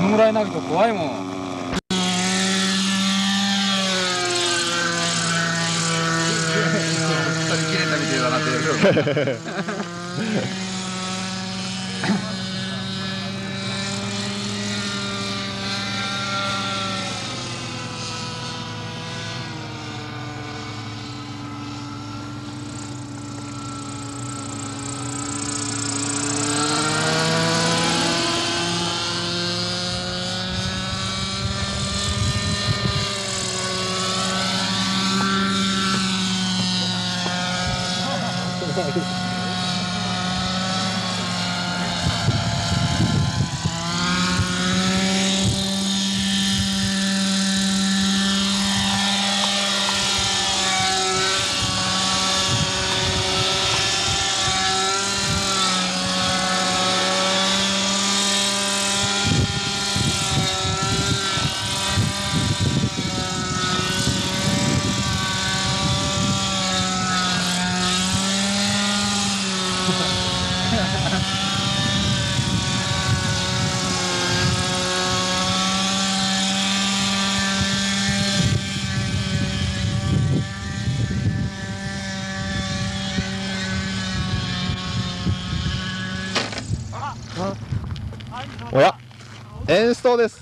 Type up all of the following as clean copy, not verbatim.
のぐらい投げると怖いもん。 取り切れたみたいだなって言う。 おや、エンストです。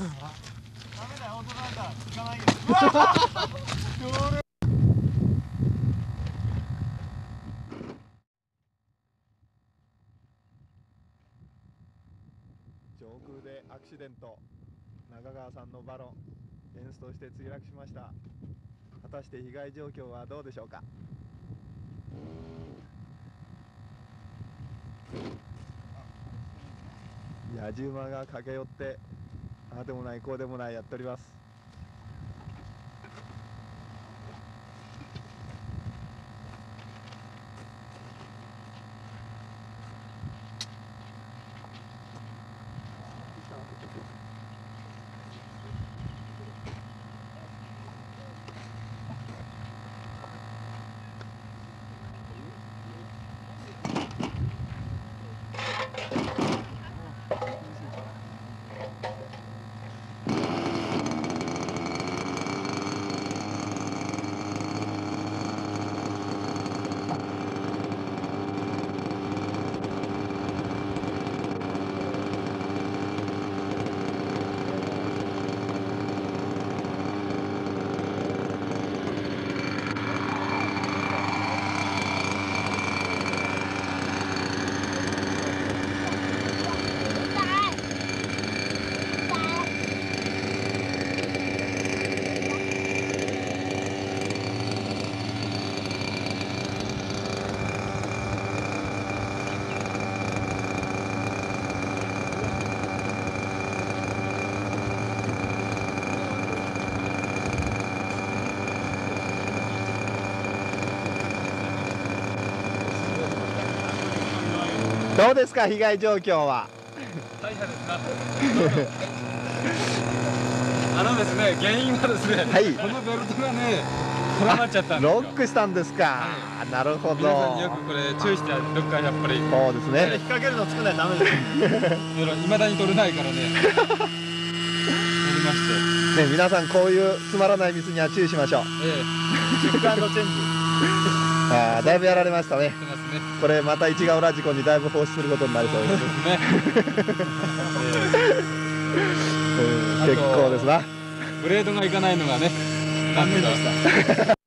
上空でアクシデント、中川さんのバロン、エンストして墜落しました。果たして被害状況はどうでしょうか。野じ馬が駆け寄ってああでもないこうでもないやっております。どうですか、被害状況は。 大変ですな。ですね、原因はですね、 はい、 このベルトがね、絡まっちゃったんですよ。 ロックしたんですか。はい、なるほど。 皆さんによくこれ注意して、どっかやっぱり。 そうですね。 引っ掛けるの作らないとダメです。 未だに取れないからね。取りまして。 ね、皆さんこういうつまらないミスには注意しましょう。 チェック&チェンジ。 ああ、だいぶやられましたね。これまた市ヶ浦事故にだいぶ放出することになりそうです。結構ですな。 ブレードがいかないのがね、残念でした。